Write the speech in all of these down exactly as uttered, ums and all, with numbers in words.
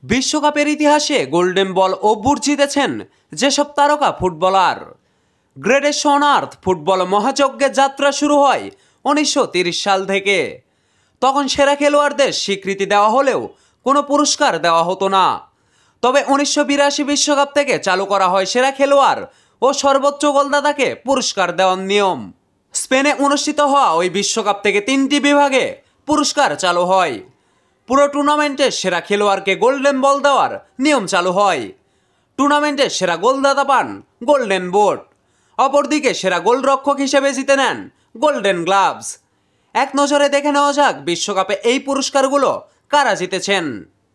বিশ্বকাপের ইতিহাসে golden ball ও বুট জিতেছেন যেসব তারকা footballer. Greatest on earth football মহাযজ্ঞের যাত্রা শুরু হয় উনিশশো তিরিশ সাল থেকে। তখন সেরা খেলোয়াড়দের স্বীকৃতি দেওয়া হলেও কোনো পুরস্কার দেওয়া হতো না। তবে উনিশশো বিরাশি বিশ্বকাপ থেকে চালু করা হয় সেরা খেলোয়াড় ও সর্বোচ্চ গোলদাতাকে পুরস্কার দেওয়ার নিয়ম। স্পেনে অনুষ্ঠিত হওয়া ওই বিশ্বকাপ থেকে তিনটি বিভাগে পুরস্কার চালু হয়। পুরো টুর্নামেন্টে সেরা খেলোয়াড়কে গোল্ডেন বল দেওয়ার নিয়ম চালু হয়। টুর্নামেন্টে সেরা গোলদাতা পান গোল্ডেন বুট। অপরদিকে সেরা গোলরক্ষক হিসেবে জিতে নেন গোল্ডেন গ্লাভস। এক নজরে দেখে নেওয়া যাক বিশ্বকাপে এই পুরস্কারগুলো কারা জিতেছেন।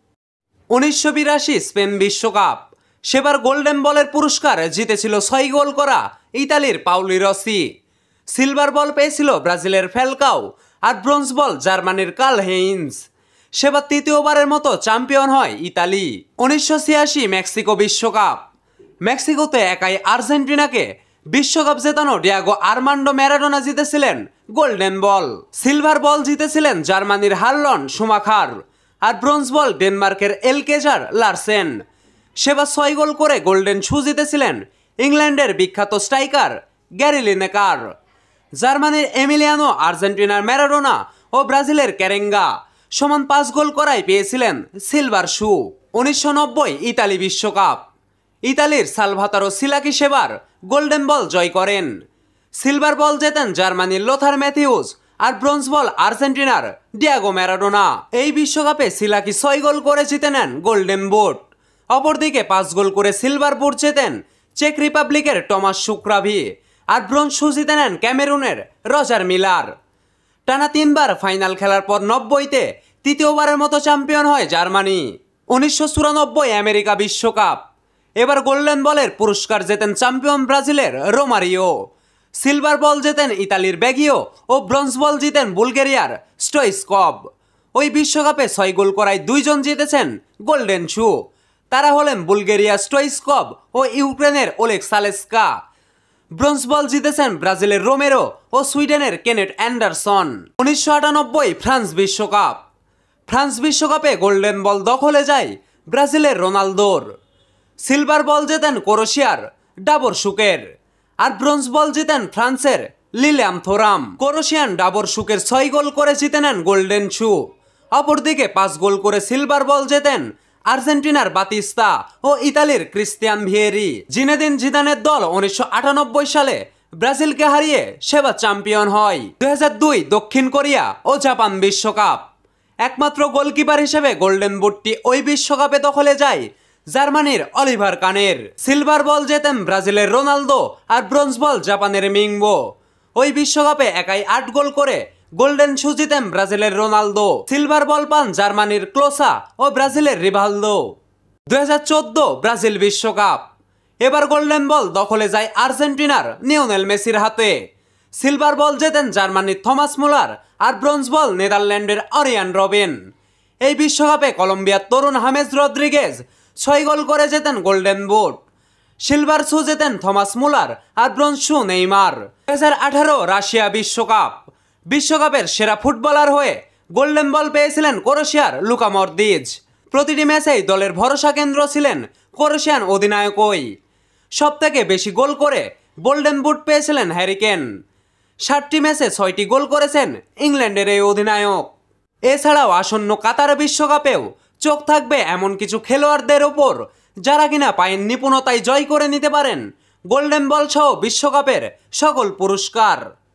উনিশশো বিরাশি স্পেন বিশ্বকাপ, সেবার গোল্ডেন বলের পুরস্কার জিতেছিল ছয় গোল করা ইতালির পাউলি রসি। সিলভার বল পেয়েছিল ব্রাজিলের ফ্যালকাও, আর ব্রোঞ্জ বল জার্মানির কার্ল হেইন্স। সেবার তৃতীয়বারের মতো চ্যাম্পিয়ন হয় ইতালি। উনিশশো ছিয়াশি মেক্সিকো বিশ্বকাপ, মেক্সিকোতে একাই আর্জেন্টিনাকে বিশ্বকাপ জেতানো ডিয়াগো আর্মান্ডো ম্যারাডোনা জিতেছিলেন গোল্ডেন বল। সিলভার বল জিতেছিলেন জার্মানির হার্লন শুমাখার, আর ব্রোঞ্জ বল ডেনমার্কের এলকেজার লারসেন। সেবার ছয় গোল করে গোল্ডেন শু জিতেছিলেন ইংল্যান্ডের বিখ্যাত স্ট্রাইকার গ্যারি লিনেকার। জার্মানির এমিলিয়ানো, আর্জেন্টিনার ম্যারাডোনা ও ব্রাজিলের ক্যারেঙ্গা সমান পাঁচ গোল করাই পেয়েছিলেন সিলভার শু। উনিশশো নব্বই ইতালি বিশ্বকাপ, ইতালির সালভাতারো সিলাকি সেবার গোল্ডেন বল জয় করেন। সিলভার বল জেতেন জার্মানির লোথার ম্যাথিউস, আর ব্রোঞ্জ বল আর্জেন্টিনার ডিয়াগো ম্যারাডোনা। এই বিশ্বকাপে সিলাকি ছয় গোল করে জিতে নেন গোল্ডেন বুট। অপরদিকে পাঁচ গোল করে সিলভার বুট জেতেন চেক রিপাবলিকের টমাস শুক্রাভি, আর ব্রোঞ্জ শু জিতে নেন ক্যামেরুনের রজার মিলার। টানা তিনবার ফাইনাল খেলার পর নব্বইতে তৃতীয়বারের মতো চ্যাম্পিয়ন হয় জার্মানি। উনিশশো চুরানব্বই আমেরিকা বিশ্বকাপ, এবার গোল্ডেন বলের পুরস্কার জেতেন চ্যাম্পিয়ন ব্রাজিলের রোমারিও। সিলভার বল জেতেন ইতালির ব্যাগিও ও ব্রোঞ্জ বল জিতেন বুলগেরিয়ার স্টোইচকভ। ওই বিশ্বকাপে ছয় গোল করায় দুইজন জিতেছেন গোল্ডেন শু। তারা হলেন বুলগেরিয়ার স্টোইচকভ ও ইউক্রেনের ওলেগ সালেস্কা। ব্রোঞ্জ বল জিতেছেন ব্রাজিলের রোমেরো ও সুইডেনের কেনেট অ্যান্ডারসন। উনিশশো আটানব্বই ফ্রান্স বিশ্বকাপ, ফ্রান্স বিশ্বকাপে গোল্ডেন বল দখলে যায় ব্রাজিলের রোনালদোর। সিলভার বল জেতেন ক্রোয়েশিয়ার ডাবর শুকের, আর ব্রোঞ্জ বল জিতেন ফ্রান্সের Lilian Thuram. Croatian Davor Suker ছয় গোল করে জিতে নেন গোল্ডেন শু। অপরদিকে পাঁচ গোল করে সিলভার বল জেতেন আর্জেন্টিনার বাতিস্তা ও ইতালির ক্রিস্তিয়ান ভিয়েরি। জিনেদিন জিদানের দল উনিশশো আটানব্বই সালে ব্রাজিলকে হারিয়ে সেবার চ্যাম্পিয়ন হয়। দুই হাজার দুই দক্ষিণ কোরিয়া ও জাপান বিশ্বকাপ, একমাত্র গোলকিপার হিসেবে গোল্ডেন বুটটি ওই বিশ্বকাপে দখলে যায় জার্মানির অলিভার কানের। সিলভার বল জেতেন ব্রাজিলের রোনালদো, আর ব্রোঞ্জ বল জাপানের মিংবো। ওই বিশ্বকাপে একাই আট গোল করে গোল্ডেন শু জিতেন ব্রাজিলের রোনালদো। সিলভার বল পান জার্মানির ক্লোসা ও ব্রাজিলের রিভালদো। দুই হাজার চোদ্দ ব্রাজিল বিশ্বকাপ, এবার গোল্ডেন বল দখলে যায় আর্জেন্টিনার লিওনেল মেসির হাতে। সিলভার বল জেতেন জার্মানির থমাস মুলার, আর ব্রোঞ্জ বল নেদারল্যান্ডের অরিয়ান রবিন। এই বিশ্বকাপে কলম্বিয়ার তরুণ হামেস রদ্রিগেজ ছয় গোল করে জেতেন গোল্ডেন বুট। সিলভার শু জেতেন থমাস মুলার, আর ব্রোঞ্জ শু নেইমার। দুই হাজার আঠারো রাশিয়া বিশ্বকাপ, বিশ্বকাপের সেরা ফুটবলার হয়ে গোল্ডেন বল পেয়েছিলেন ক্রোয়েশিয়ার লুকা মডরিচ। প্রতিটি ম্যাচেই দলের ভরসা কেন্দ্র ছিলেন ক্রোয়েশিয়ান অধিনায়কই। সব থেকে বেশি গোল করে গোল্ডেন বুট পেয়েছিলেন হ্যারি কেন। ষাটটি ম্যাচে ছয়টি গোল করেছেন ইংল্যান্ডের এই অধিনায়ক। এছাড়াও আসন্ন কাতার বিশ্বকাপেও চোখ থাকবে এমন কিছু খেলোয়াড়দের ওপর যারা কিনা পায়ের নিপুণতায় জয় করে নিতে পারেন গোল্ডেন বল সহ বিশ্বকাপের সকল পুরস্কার।